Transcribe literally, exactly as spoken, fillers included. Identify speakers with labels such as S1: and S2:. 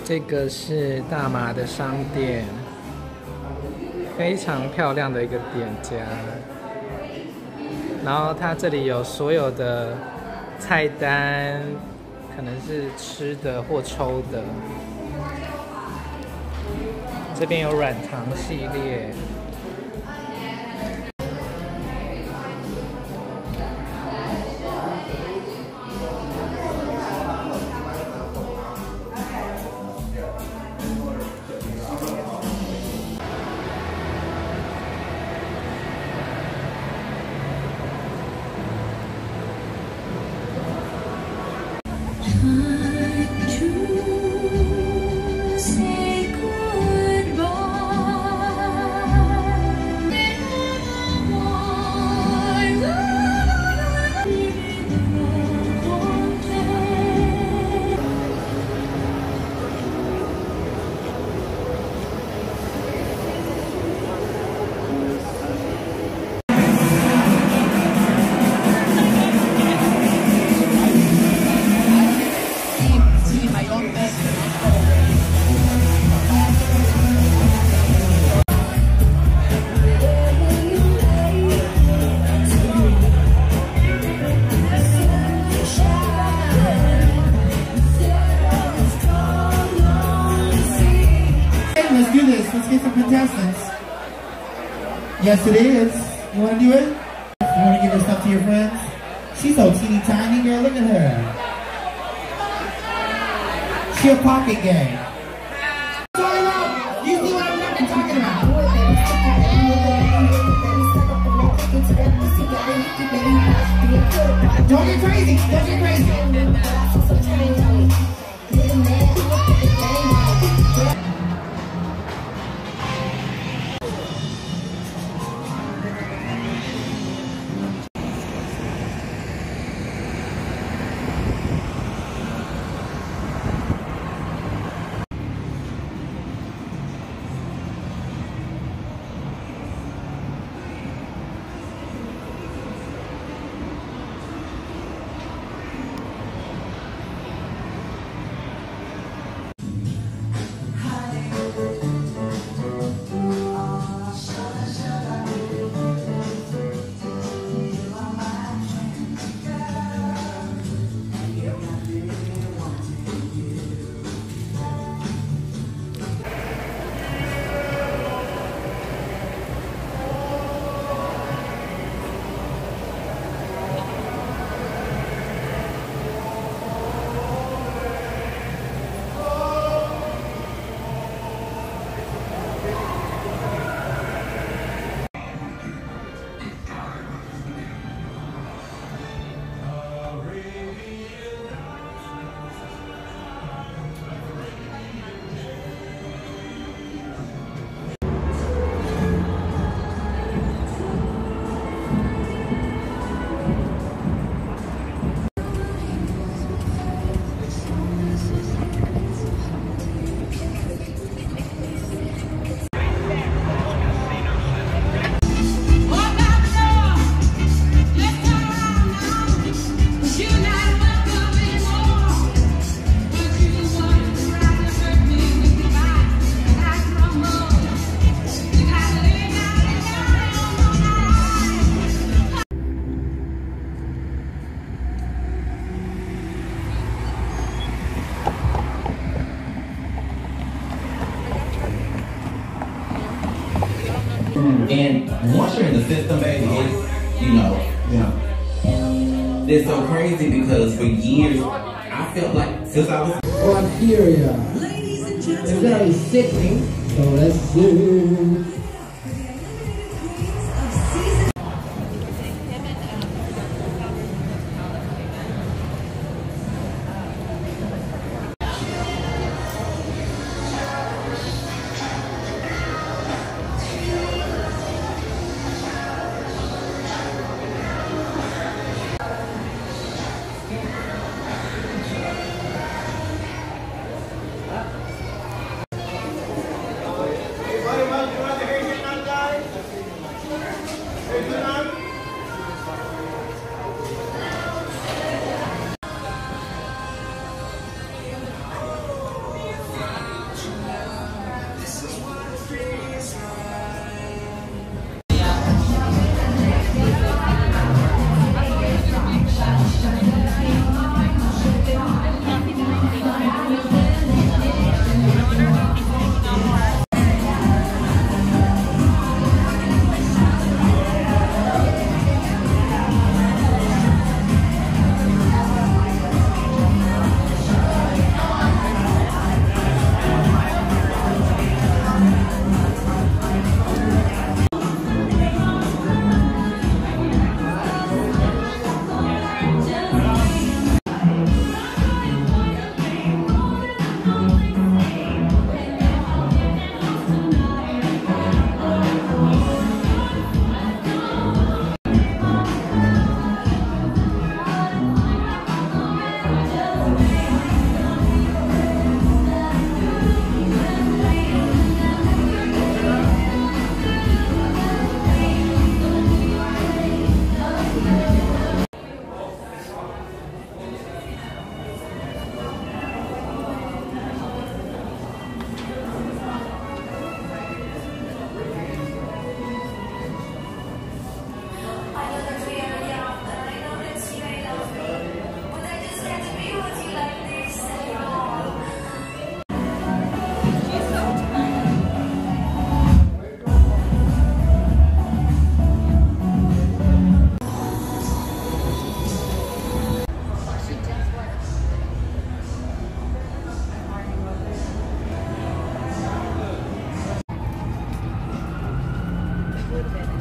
S1: 这个是大马的商店，非常漂亮的一个店家。然后它这里有所有的菜单，可能是吃的或抽的。这边有软糖系列。
S2: Let's do this. Let's get some contestants. Yes, it is. You want to do it? You want to give this stuff to your friends? She's so teeny tiny, girl. Look at her. She a pocket game. You see what I'm talking about? Don't get crazy. Don't get crazy.
S3: And once you're in the system, baby, it's, you know, yeah. It's so crazy because for years, I felt like since I was...
S2: Bacteria. It's very sickening, so let's see.
S4: Everybody, would have been